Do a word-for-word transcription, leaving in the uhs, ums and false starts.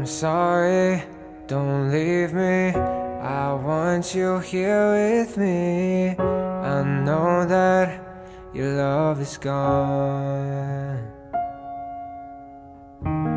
sorry, don't leave me. I want you here with me. I know that your love is gone.